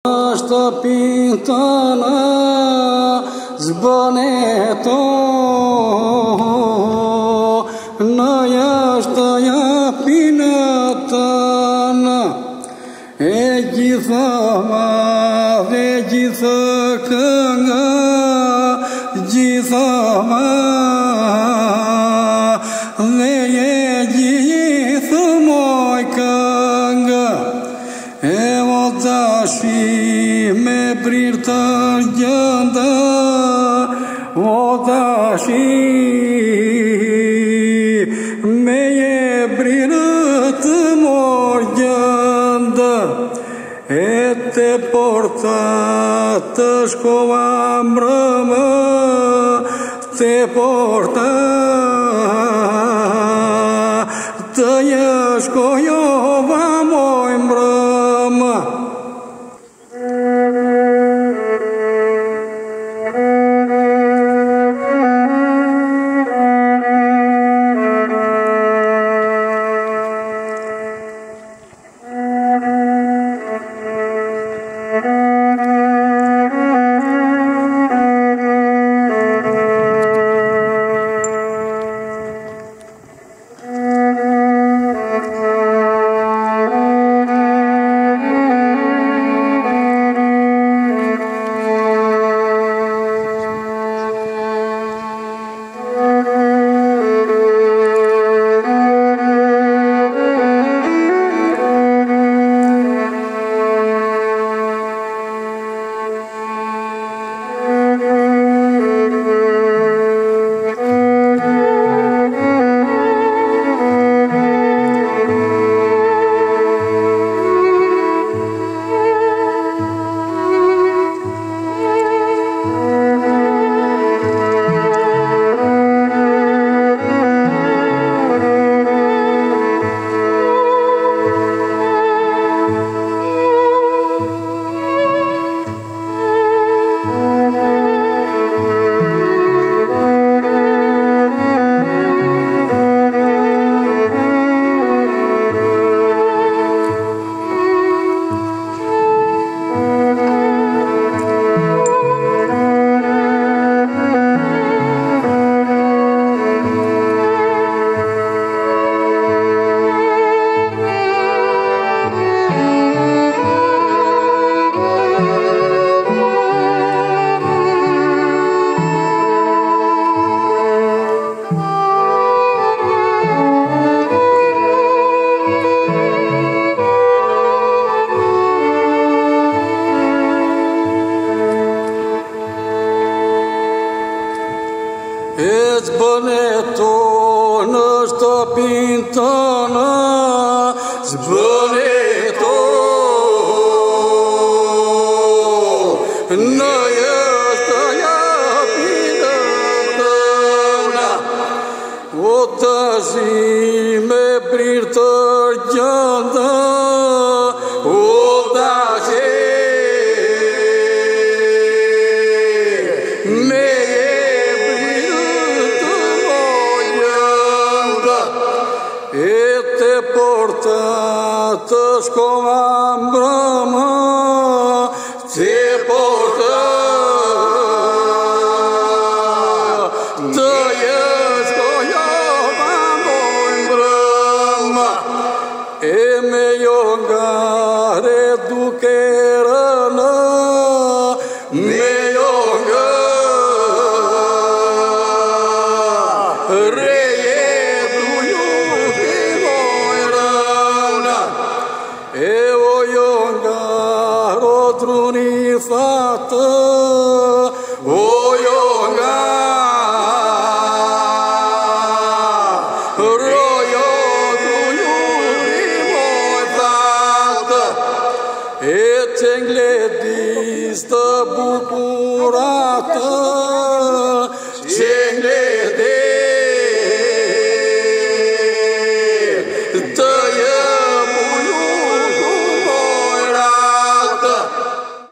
Asta pintana zbaneto na asta ya pinatana ejithama ejithakanga jithama Odashi me prirtar janda, odashi me je prirt mor janda, te porta të shkova mbrëmë, te porta të jeshkojova moj mbrëmë. Zbăneto năsta pintana, zbăneto na esta ya pinatana, otazi me prirtar janda, otazi me te porta të shkova mbrëmë, te porta të jeshkojova moj mbrëmë, me jo ngare duke rënë, me jo ngare Truni